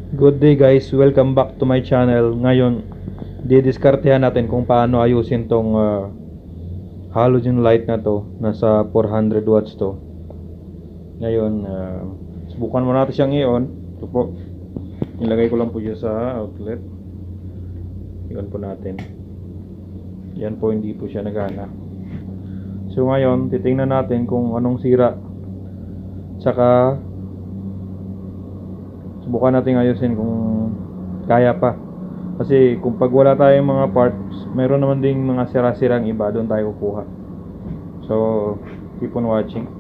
Good day guys, welcome back to my channel. Ngayon, didiskartehan natin kung paano ayusin tong halogen light na to. Nasa 400 watts to. Ngayon, subukan mo natin siyang i-on. Ito po, nilagay ko lang po siya sa outlet. I-on po natin. Yan po, hindi po siya nagana. So ngayon, titingnan natin kung anong sira. Tsaka subukan natin ayusin kung kaya pa. Kasi kung pag wala tayong mga parts, mayroon naman ding mga sira-sirang iba, doon tayo kukuha. So, keep on watching.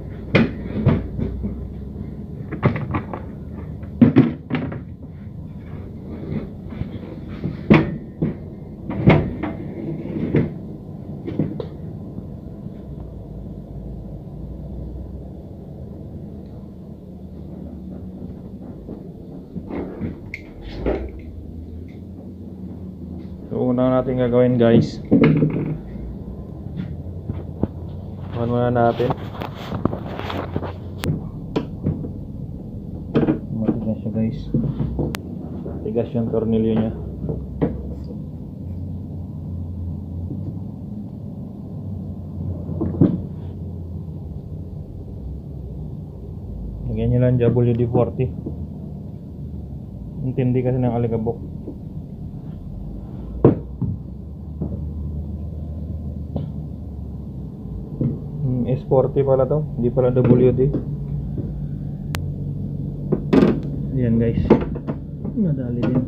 So, una natin gagawin guys, on muna natin. Matigas siya guys, tigas yung tornilyo nya. Lagyan nyo lang WD-40. Intindi kasi ng aligabok. S40 pala to, hindi pala WD. Ayan guys, nadali din.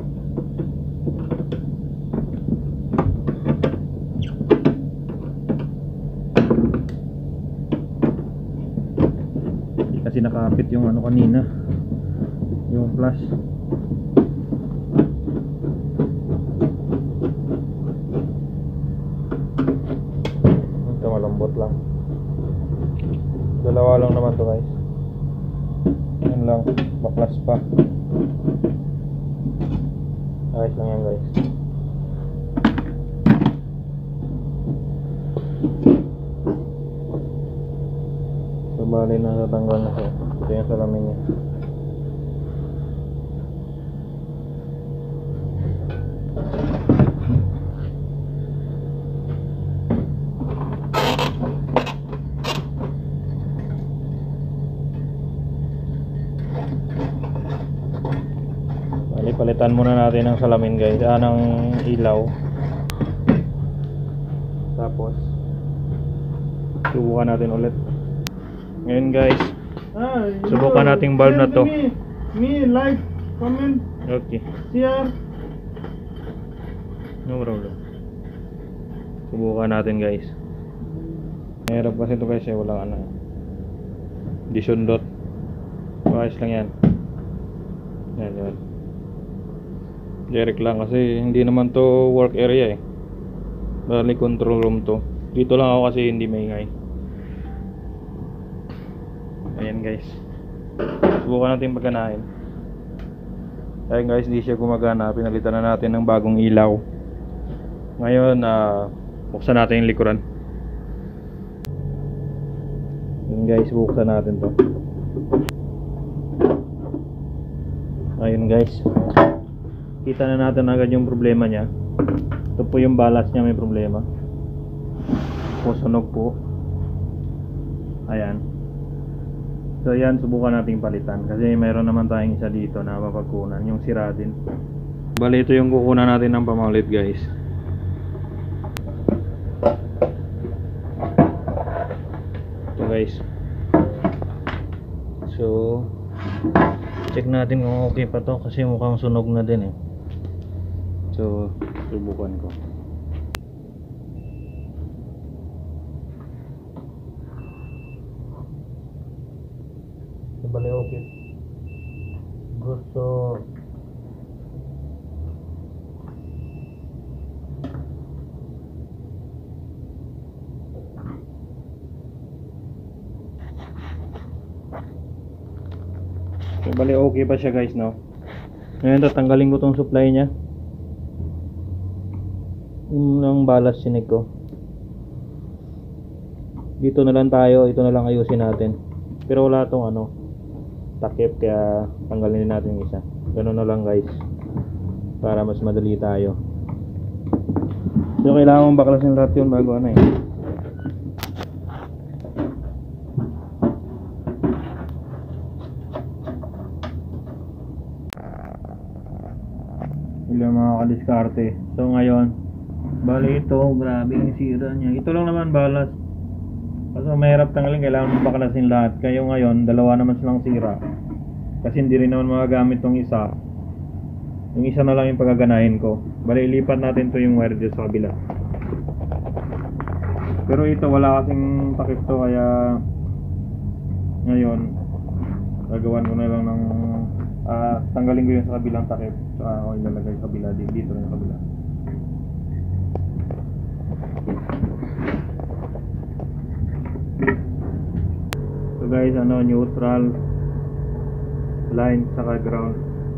Kasi nakapit yung ano kanina, yung flash. Ito malambot lang. Dalawa lang naman to guys. Yan lang, baklas pa. Ayos lang yan guys. So bali na natanggal na siya. Ito yung salamin niya. Palitan muna natin ng salamin guys, ng ilaw. Tapos subukan natin ulit. Ngayon guys, subukan nating bulb na to. Me like, comment, Okay, share. no problem. Subukan natin guys. Mahirap kasi ito guys, walang ano, di sundot. Ayos lang yan. Yan yun. Direct lang kasi hindi naman to work area eh. Bali control room to. Dito lang ako kasi hindi maingay. Ayan guys, subukan natin pagkanahin. Ayan guys, hindi siya gumagana. Pinalitan na natin ng bagong ilaw. Ngayon, buksan natin yung likuran. Ayan guys, buksan natin to. Ayun guys, kita na natin agad yung problema niya. Ito po yung balas niya, may problema. Sunog po. Ayan. So yan, subukan nating palitan. Kasi mayroon naman tayong isa dito na mapagkunan, yung sira din. Bali ito yung kukunan natin ng pamalit guys. Ito guys. So check natin kung okay pa to, kasi mukhang sunog na din eh. So subukan ko. Bali okay. Gusto bali okay pa siya guys, no? Ngayon tatanggalin ko tong supply nya. Yung balas sinig ko. Dito na lang tayo, ito na lang ayusin natin. Pero wala tong ano, takip, kaya tanggalin natin yung isa. Ganun na lang guys, para mas madali tayo. So kailangan mong baklasin lahat yun bago ano eh. Ilang mga kadiskarte. So ngayon, bali ito, grabe yung sira niya. Ito lang naman balas. Kasi mahirap tanggalin, kailangan mong baklasin lahat. Kaya ngayon, dalawa naman silang sira. Kasi hindi rin naman magagamit tong isa. Yung isa na lang yung pagaganahin ko. Bali, ilipat natin to yung wire dito sa kabila. Pero ito, wala kasing takip to, kaya ngayon, gagawan ko na lang ng tanggalin ko yung sa kabilang takip. Saka ako ilalagay sa kabila, dito na yung kabila. So guys, neutral line saka ground.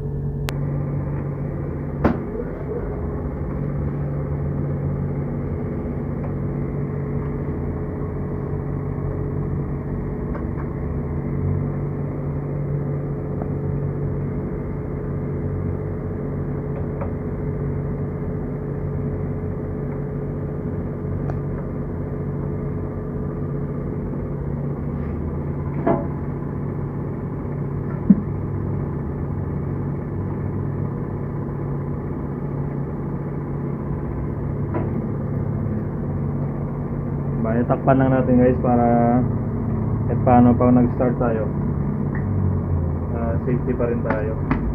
Bali, takpan lang natin guys para kahit paano pag nag-start tayo, safety pa rin tayo.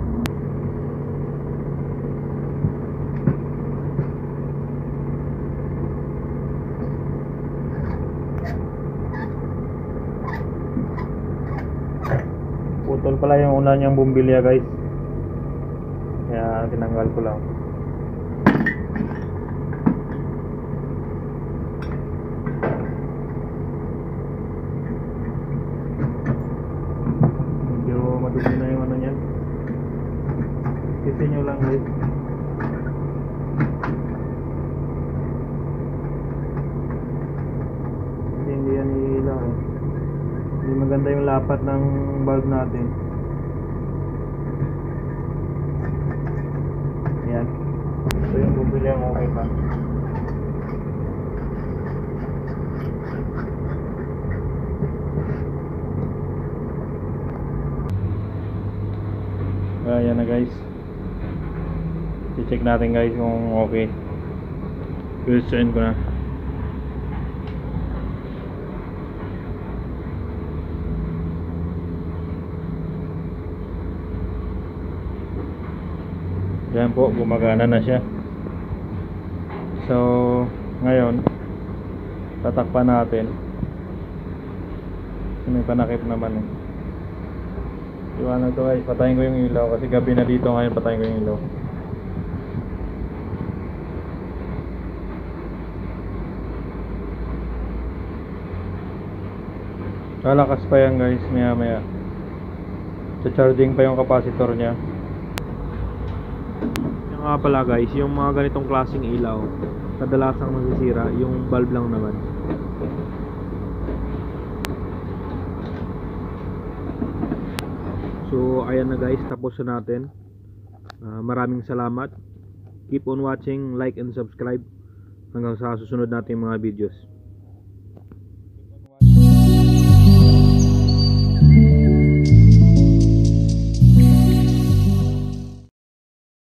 Putol pala yung una niyang bumbilya guys, kaya tinanggal ko lang. Madumi na yung ano niyan. Kasi nyo lang guys. Kasi hindi yan ilaw eh. Hindi maganda yung lapat ng bulb natin. Ayan. So yung bumili ang okay pa. Ayan na guys, i-check natin guys kung okay. Pilisain ko na. Yan po, gumagana na siya. So ngayon, tatakpan natin. May panakip naman eh. Iwanan to guys, patayin ko yung ilaw kasi gabi na dito ngayon, patayin ko yung ilaw. Lalakas pa yan guys, maya maya. Charging pa yung capacitor nya. Yung nga pala guys, yung mga ganitong klaseng ilaw, kadalasang masisira, yung bulb lang naman. So ayan na guys, tapos na natin. Maraming salamat. Keep on watching, like and subscribe hanggang sa susunod nating mga videos.